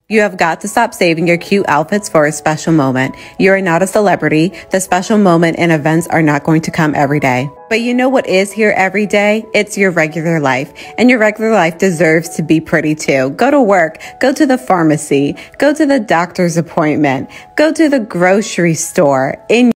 You have got to stop saving your cute outfits for a special moment. You are not a celebrity. The special moment and events are not going to come every day. But you know what is here every day? It's your regular life. And your regular life deserves to be pretty too. Go to work, go to the pharmacy, go to the doctor's appointment, go to the grocery store.